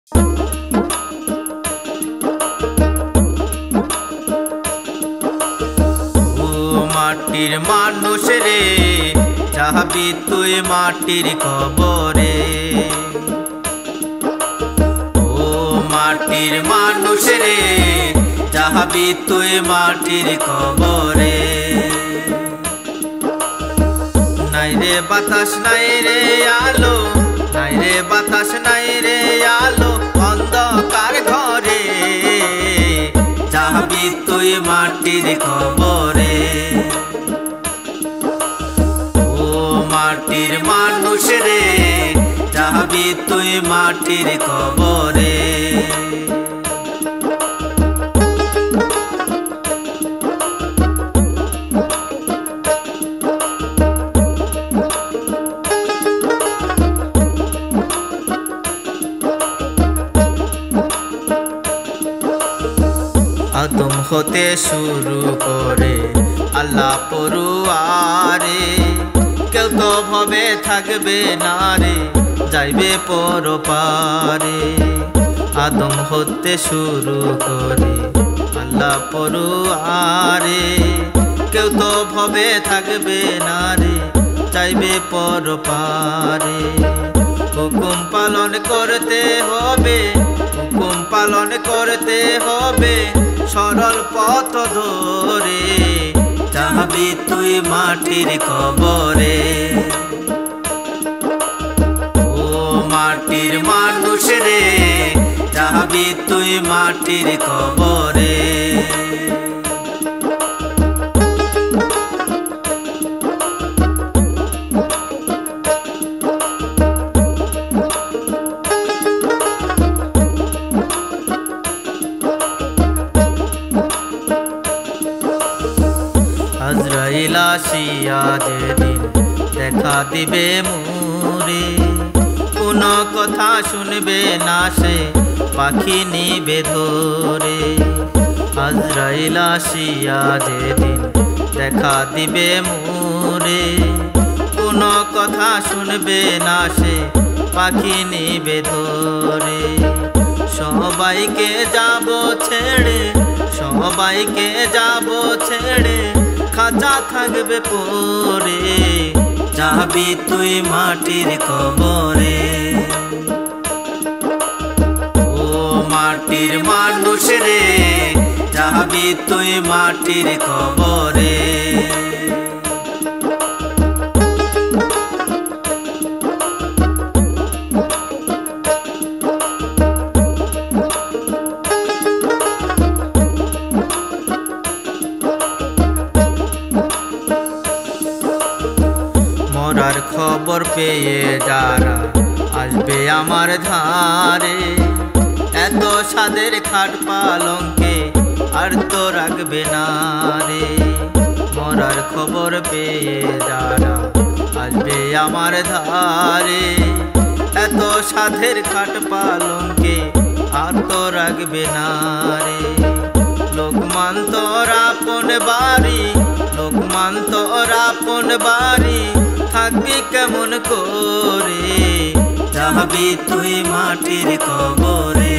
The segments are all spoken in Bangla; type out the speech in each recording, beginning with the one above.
মাটির মানুষ রে যাবি তুই মাটির কবরে। ও মাটির মানুষ রে যাবি তুই মাটির কবরে। নাই রে বাতাস নাই রে আলো, নাই রে বাতাস নাই রে আলো অন্ধকার ঘরে, যাবি তুই মাটির কবরে। ও মাটির মানুষ রে যাবি তুই মাটির কবরে। আদম হতে শুরু করে আল্লাহ পড়ুয়ারে, কেউ তো ভবে থাকবে না রে যাইবে পরপারে। আদম হতে শুরু করে আল্লাহ পড়ুয়ারে, কেউ তো ভবে থাকবে না রে যাইবে পরপারে। হুকুম পালন করতে হবে, হুকুম পালন করতে হবে সরল পথ ধরে, যাবি তুই মাটির কবরে। ও মাটির মানুষ রে যাবি তুই মাটির কবরে। আজরাইল আসিয়া যেদিন দেখা দিবে মোরে, কোনো কথা শুনবে না সে পাখি নিবে ধরে। আজরাইল আসিয়া যেদিন দেখা দিবে মোরে, কোনো কথা শুনবে না সে পাখি নিবে ধরে। সবাইকে যাব ছেড়ে, সবাইকে যাব ছেড়ে খাঁচা থাকবে পরে, যাবি তুই মাটির কবরে। ও মাটির মানুষ রে যাবি তুই মাটির কবরে। মরার খবর পেয়ে যারা আসবে আমার ধারে, এত সাদের খাট পালঙ্কে আর তো রাখবে না রে। মরার খবর পেয়ে যারা আসবে আমার ধারে, এত সাদের খাট পালঙ্কে আর তো রাখবে না রে। লোকমান তোর আপন বাড়ি, লোকমান তোর আপন বাড়ি থাকবি কেমন করে, যাবি তুই মাটির কবরে।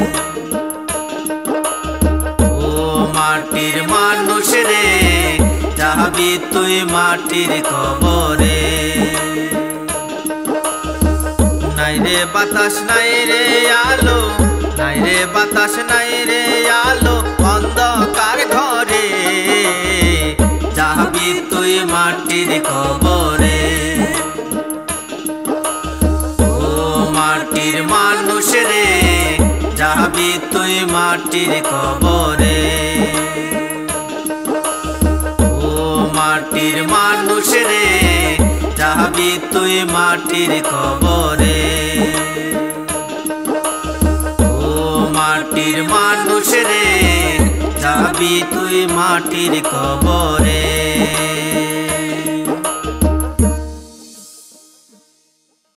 ও মাটির মানুষ রে যাবি তুই মাটির কবরে। নাই রে বাতাস নাই রে আলো, নাই রে বাতাস নাই রে আলো অন্ধকার ঘরে, যাবি তুই মাটির কবরে। ও মাটির মানুষ রে যাবি তুই মাটির কবরে। ও মাটির মানুষ রে যাবি তুই মাটির কবরে। ও মাটির মানুষ রে যাবি তুই মাটির কবরে।